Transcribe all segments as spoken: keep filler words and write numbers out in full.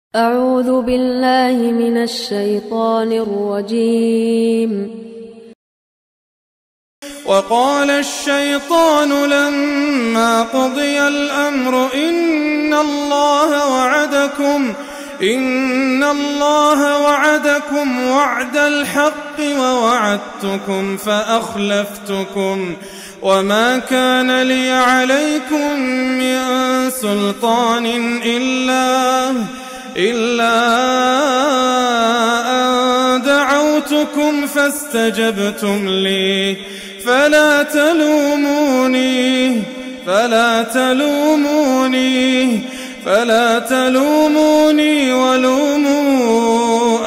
أعوذ بالله من الشيطان الرجيم. وقال الشيطان لما قضي الأمر إن الله وعدكم إن الله وعدكم وعد الحق ووعدتكم فأخلفتكم وما كان لي عليكم من سلطان إلا إلا أن دعوتكم فاستجبتم لي فلا تلوموني فلا تلوموني فلا تلوموني ولوموا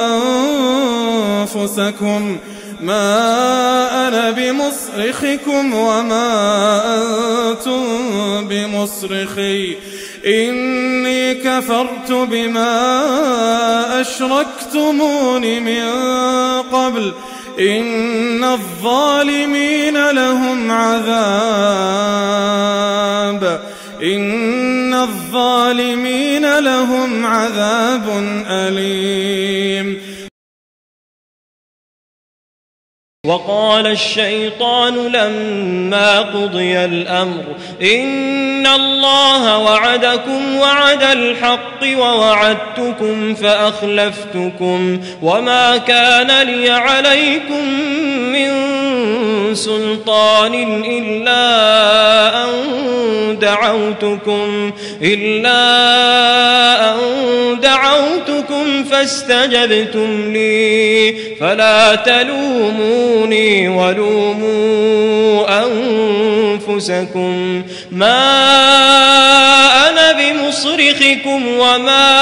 أنفسكم ما أنا بمصرخكم وما أنتم بمصرخي إني كفرت بما أشركتمون من قبل إن الظالمين لهم عذاب إن الظالمين لهم عذاب أليم. وقال الشيطان لما قضي الأمر إن الله وعدكم وعد الحق ووعدتكم فأخلفتكم وما كان لي عليكم من سلطان إلا أن دعوتكم إلا أن دعوتكم فاستجبتم لي فلا تلوموني ولوموا أنفسكم ما أنا بمصرخكم وما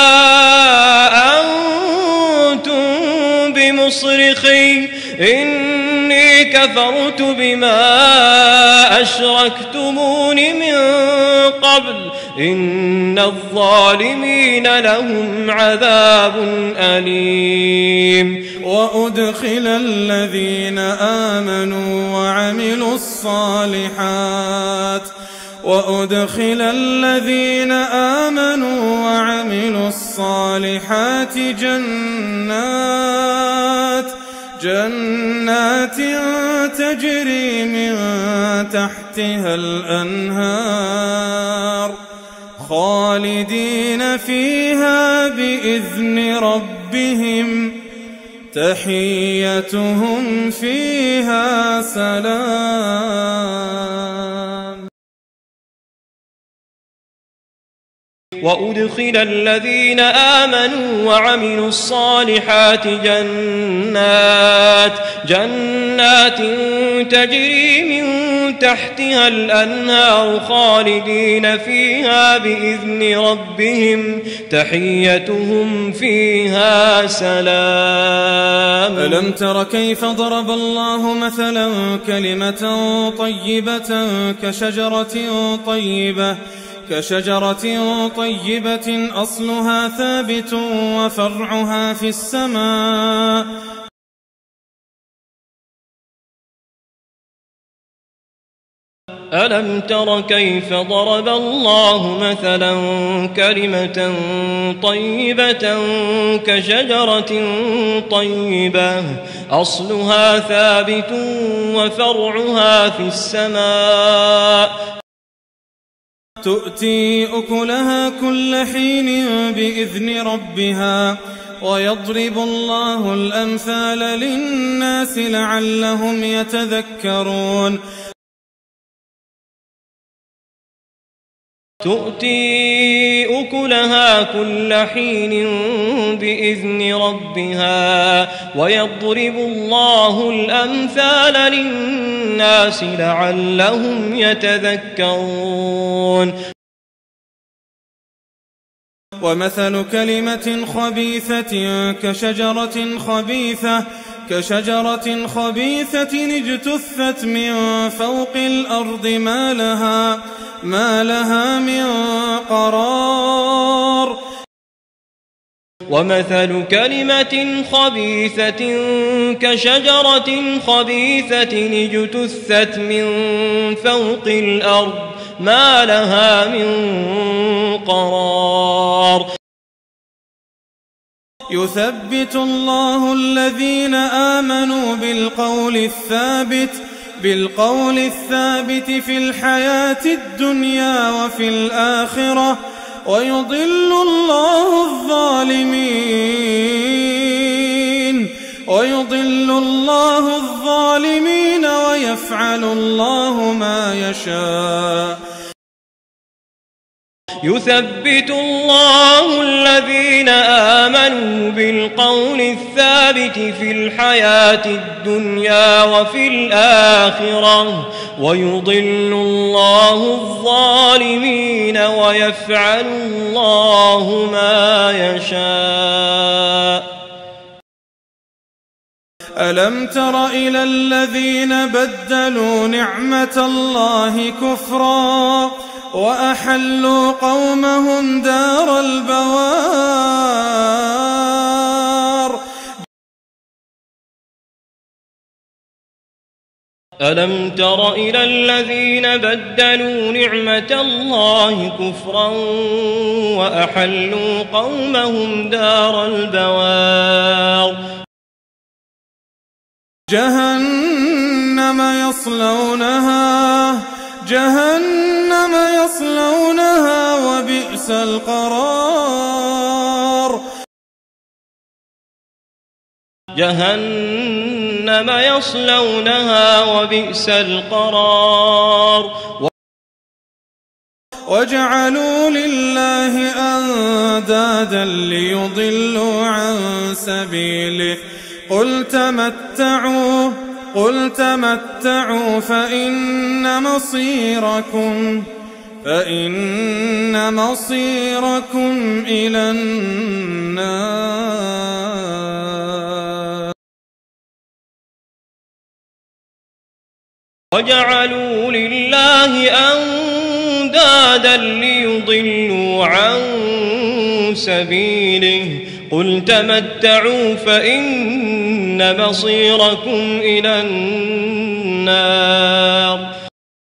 أنتم بمصرخي إني كفرت بما أشركتمون من قبل إن الظالمين لهم عذاب أليم. وأدخل الذين آمنوا وعملوا الصالحات وأدخل الذين آمنوا وعملوا الصالحات جنات جنات تجري من تحتها الأنهار خالدين فيها بإذن ربهم تحيتهم فيها سلام. وأدخل الذين آمنوا وعملوا الصالحات جنات جنات تجري من تحتها الأنهار خالدين فيها بإذن ربهم تحيتهم فيها سلام. ألم تر كيف ضرب الله مثلا كلمة طيبة كشجرة طيبة كشجرة طيبة أصلها ثابت وفرعها في السماء ألم تر كيف ضرب الله مثلا كلمة طيبة كشجرة طيبة أصلها ثابت وفرعها في السماء تؤتي أكلها كل حين بإذن ربها ويضرب الله الأمثال للناس لعلهم يتذكرون. تؤتي أكلها كل حين بإذن ربها ويضرب الله الأمثال للناس لعلهم يتذكرون. ومثل كلمة خبيثة كشجرة خبيثة كشجرة خبيثة اجتثت من فوق الأرض ما لها ما لها من قرار. ومثل كلمة خبيثة كشجرة خبيثة اجتثت من فوق الأرض ما لها من قرار. يثبت الله الذين آمنوا بالقول الثابت بالقول الثابت في الحياة الدنيا وفي الآخرة ويضل الله الظالمين ويضل الله الظالمين ويفعل الله ما يشاء. يثبت الله الذين آمنوا بالقول الثابت في الحياة الدنيا وفي الآخرة ويضل الله الظالمين ويفعل الله ما يشاء. ألم تر إلى الذين بدلوا نعمة الله كفرا وأحلوا قومهم دار البوار. ألم تر إلى الذين بدلوا نعمة الله كفرا وأحلوا قومهم دار البوار. جهنم يصلونها جهنم يصلونها وبئس القرار. جهنم يصلونها وبئس القرار. وجعلوا لله أندادا ليضلوا عن سبيله قل تمتعوا قل تمتعوا فإن مصيركم فإن مصيركم إلى النار. وجعلوا لله أندادا ليضلوا عن سبيله قل تمتعوا فإن مصيركم إلى النار.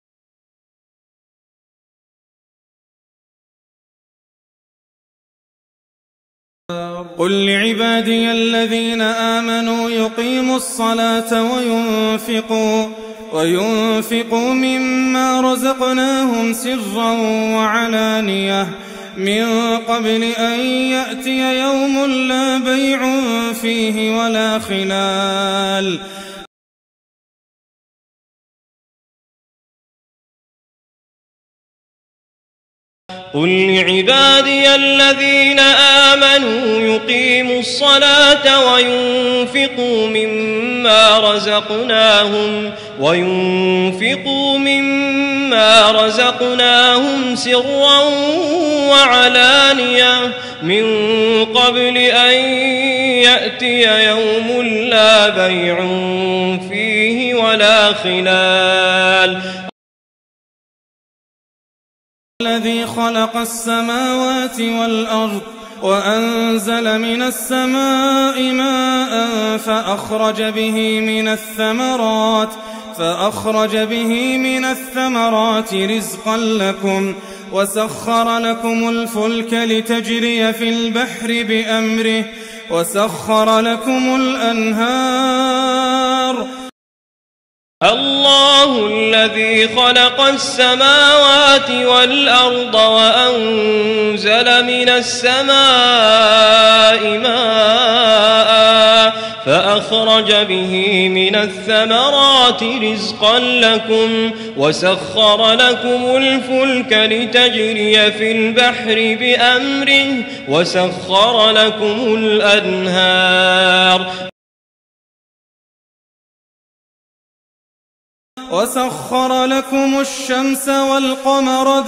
قل لعبادي الذين آمنوا يقيموا الصلاة وينفقوا وينفقوا مما رزقناهم سرا وعلانية من قبل أن يأتي يوم لا بيع فيه ولا خلال. قل لعبادي الذين آمنوا يقيموا الصلاة وينفقوا مما رزقناهم وينفقوا مما رزقناهم سرا وعلانية من قبل أن يأتي يوم لا بيع فيه ولا خلال. الذي خلق السماوات والأرض وأنزل من السماء ماء فأخرج به من الثمرات فأخرج به من الثمرات رزقا لكم وسخر لكم الفلك لتجري في البحر بأمره وسخر لكم الأنهار. الله الذي خلق السماوات والأرض وأنزل من السماء ماء فأخرج به من الثمرات رزقا لكم وسخر لكم الفلك لتجري في البحر بأمره وسخر لكم الأنهار. وسخر لكم الشمس والقمر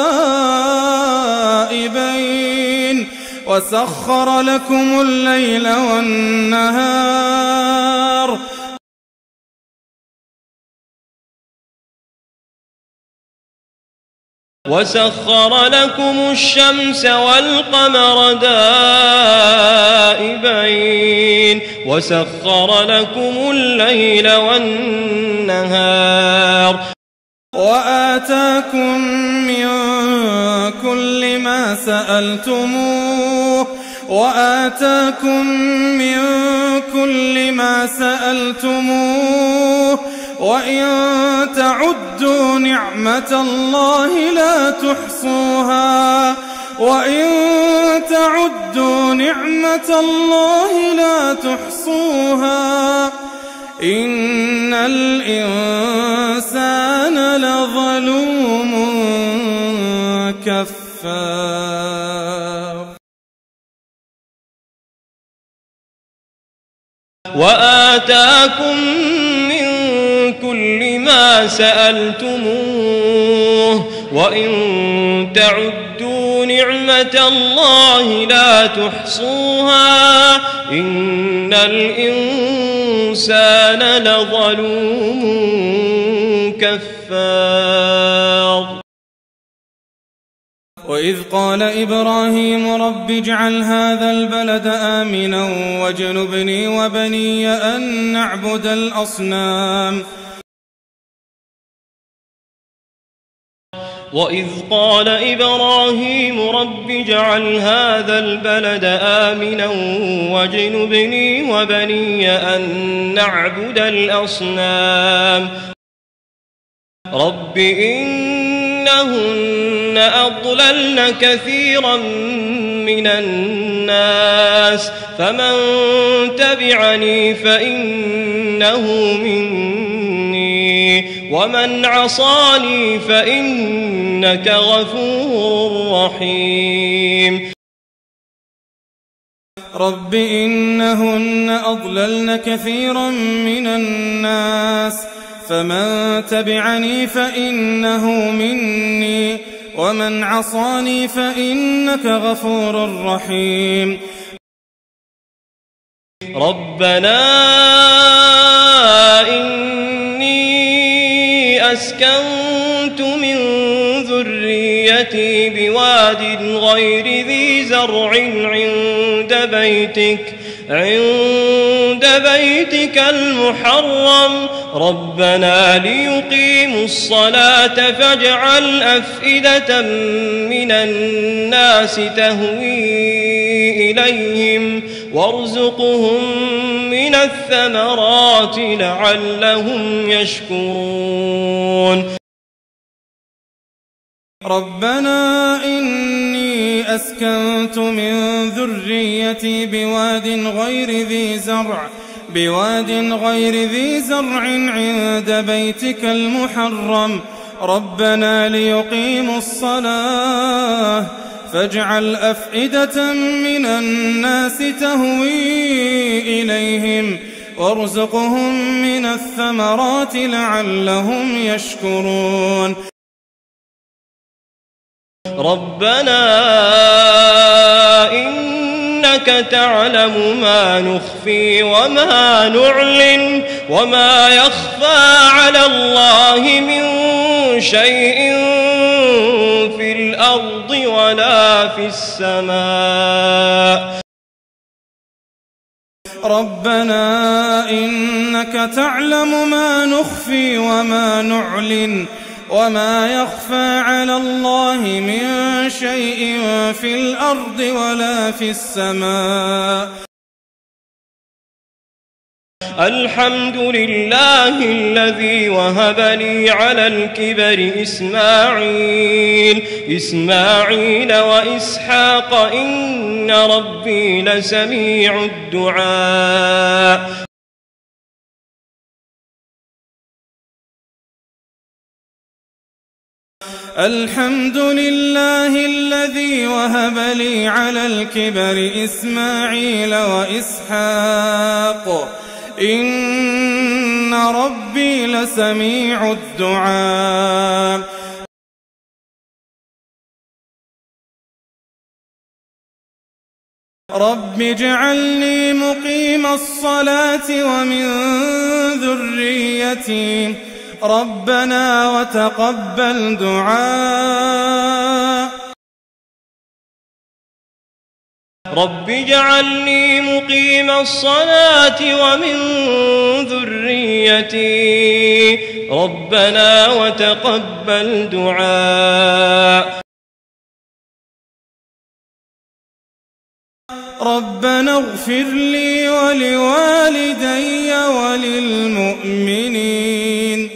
دائبين وسخر لكم الليل والنهار وسخر لكم الشمس والقمر دائبين وسخر لكم الليل والنهار وآتاكم من كل ما سألتموه وآتاكم من كل ما سألتموه وإن تعدوا نعمة الله لا تحصوها وإن تعدوا نعمة الله لا تحصوها إن الإنسان لظلوم كفار وآتاكم من كل ما سألتموه وإن تعدوا نعمة الله لا تحصوها إن الإنسان لظلوم كفار وإذ قال إبراهيم رب اجعل هذا البلد آمنا واجنبني وبني أن نعبد الأصنام وإذ قال إبراهيم رب اجعل هذا البلد آمنا واجنبني وبني أن نعبد الأصنام رب إنهن أضللن كثيرا من الناس فمن تبعني فإنه مني ومن عصاني فإنك غفور رحيم رب إنهن أضللن كثيرا من الناس فمن تبعني فإنه مني ومن عصاني فإنك غفور رحيم ربنا إني أسكنت من ذريتي بواد غير ذي زرع عند بيتك عند بيتك المحرم ربنا ليقيموا الصلاة فاجعل أفئدة من الناس تهوي إليهم وارزقهم من الثمرات لعلهم يشكرون ربنا إني أسكنت من ذريتي بواد غير ذي زرع بواد غير ذي زرع عند بيتك المحرم ربنا ليقيموا الصلاة فاجعل أفئدة من الناس تهوي إليهم وارزقهم من الثمرات لعلهم يشكرون ربنا إنك تعلم ما نخفي وما نعلن وما يخفى على الله من شيء في الأرض ولا في السماء ربنا إنك تعلم ما نخفي وما نعلن وما يخفى على الله من شيء في الأرض ولا في السماء الحمد لله الذي وهب لي على الكبر إسماعيل إسماعيل وإسحاق إن ربي لسميع الدعاء الحمد لله الذي وهب لي على الكبر إسماعيل وإسحاق إن ربي لسميع الدعاء رب اجعلني مقيم الصلاة ومن ذريتي ربنا وتقبل دعاء رب اجعلني مقيم الصلاة ومن ذريتي ربنا وتقبل دعاء ربنا اغفر لي ولوالدي وللمؤمنين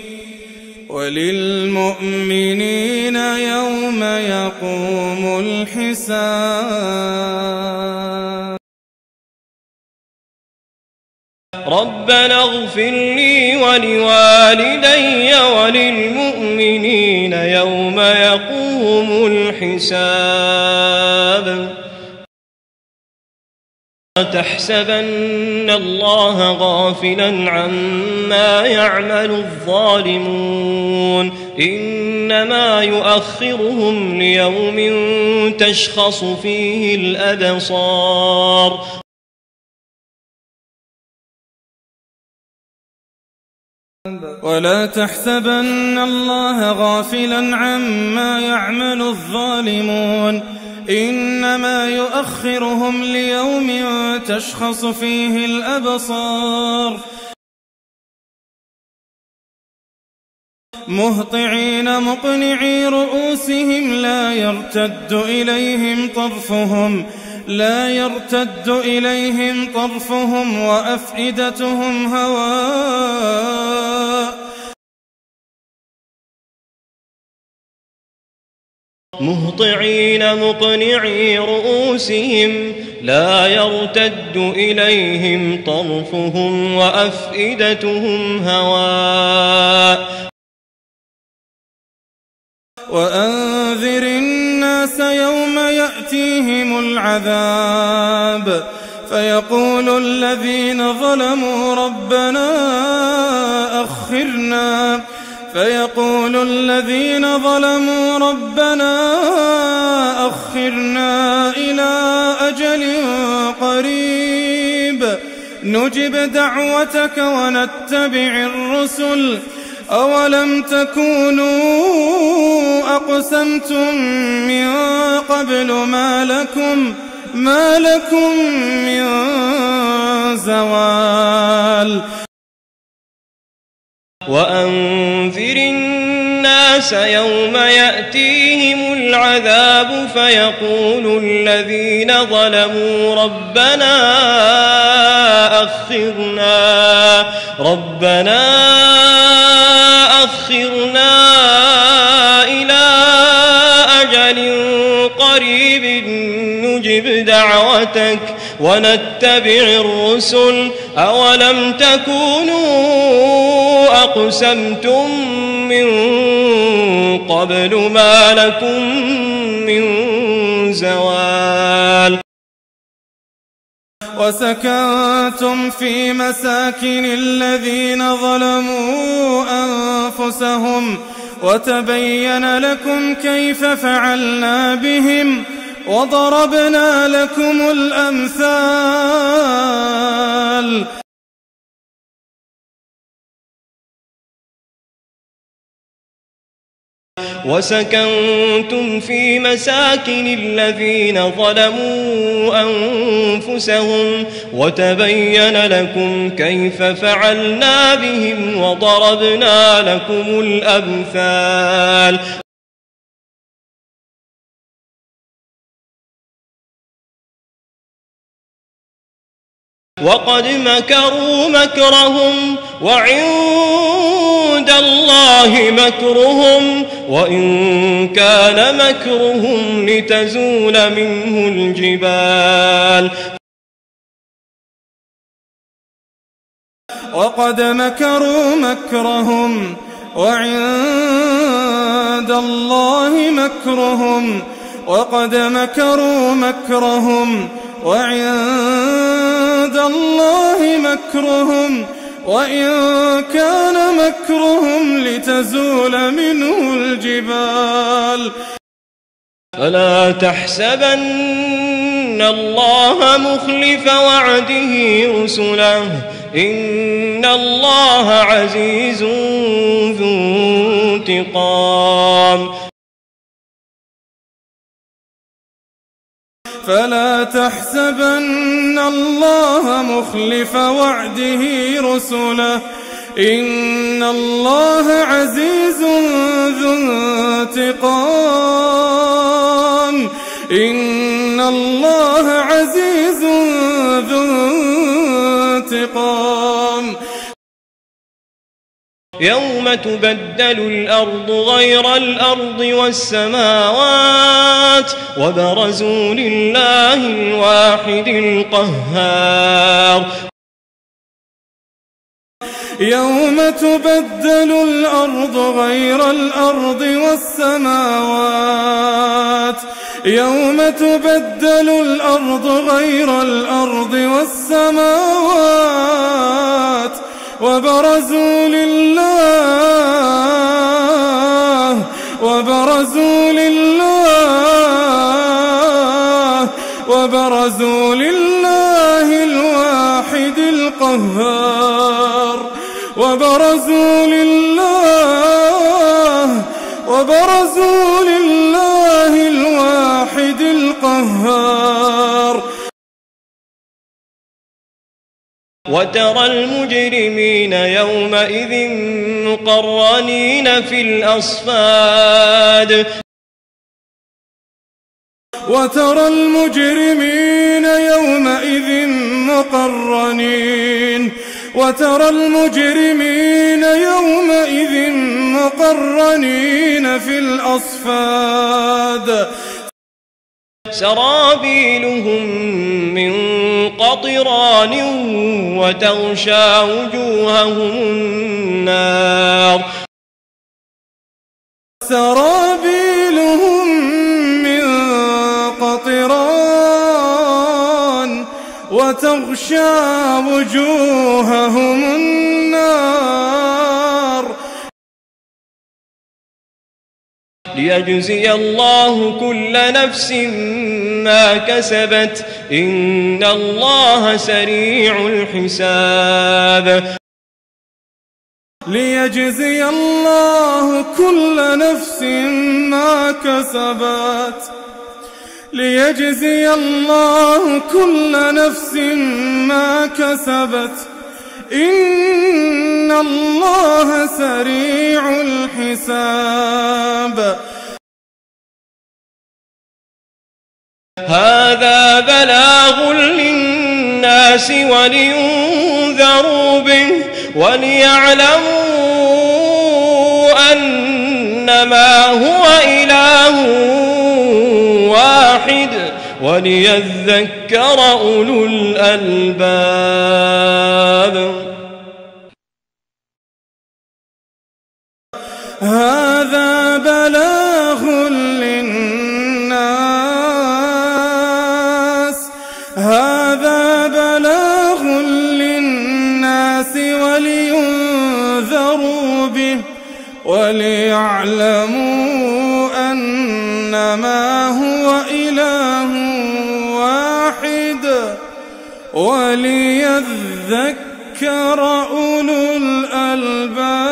وللمؤمنين يوم يقوم الحساب. ربنا اغفر لي ولوالدي وللمؤمنين يوم يقوم الحساب. لا تحسبن الله غافلا عما يعمل الظالمون إنما يؤخرهم ليوم تشخص فيه الأبصار. ولا تحسبن الله غافلا عما يعمل الظالمون إنما يؤخرهم ليوم تشخص فيه الأبصار مهطعين مقنعي رؤوسهم لا يرتد إليهم طرفهم لا يرتد إليهم طرفهم وأفئدتهم هواء مهطعين مقنعي رؤوسهم لا يرتد إليهم طرفهم وأفئدتهم هواء. وأنذر الناس يوم يأتيهم العذاب فيقول الذين ظلموا ربنا أخرنا فيقول الذين ظلموا ربنا أخرنا إلى أجل قريب نجب دعوتك ونتبع الرسل أولم تكونوا أقسمتم من قبل ما لكم ما لكم من زوال. وأنذر الناس يوم يأتيهم العذاب فيقول الذين ظلموا ربنا أخرنا ربنا أخرنا إلى أجل قريب نجب دعوتك ونتبع الرسل أولم تكونوا أقسمتم من قبل ما لكم من زوال. وسكنتم في مساكن الذين ظلموا أنفسهم وتبين لكم كيف فعلنا بهم وضربنا لكم الأمثال. وسكنتم في مساكن الذين ظلموا أنفسهم وتبين لكم كيف فعلنا بهم وضربنا لكم الأمثال. وقد مكروا مكرهم وعند الله مكرهم وإن كان مكرهم لتزول منه الجبال. وقد مكروا مكرهم وعند الله مكرهم وقد مكروا مكرهم وعند الله مكرهم وإن كان مكرهم لتزول منه الجبال. فلا تحسبن الله مخلف وعده رسله إن الله عزيز ذو انتقام. فلا تحسبن الله مخلف وعده رسله إن الله عزيز ذو انتقام. إن الله عزيز ذو انتقام. يوم تبدل الأرض غير الأرض والسماوات وبرزوا لله الواحد القهار. يوم تبدل الأرض غير الأرض والسماوات يوم تبدل الأرض غير الأرض والسماوات وبرزوا لله وبرزوا لله وبرزوا لله الواحد القهار. وبرزوا لله وبرزوا لله الواحد القهار. وترى المجرمين يومئذ مقرنين في الأصفاد وترى المجرمين يومئذ مقرنين وترى المجرمين يومئذ مقرنين في الأصفاد سرابيلهم من قطران وتغشى وجوههم النار. سرابيلهم من قطران وتغشى وجوههم النار. ليجزي الله كل نفس ما كسبت إن الله سريع الحساب. ليجزي الله كل نفس ما كسبت ليجزي الله كل نفس ما كسبت إن الله سريع الحساب. هذا بلاغ للناس ولينذروا به وليعلموا أنما هو إله واحد وليذكر أولو الألباب. هذا بلاغ للناس هذا بلاغ للناس ولينذروا به وليعلموا أنما هو إله واحد وليذكر أولو الألباب.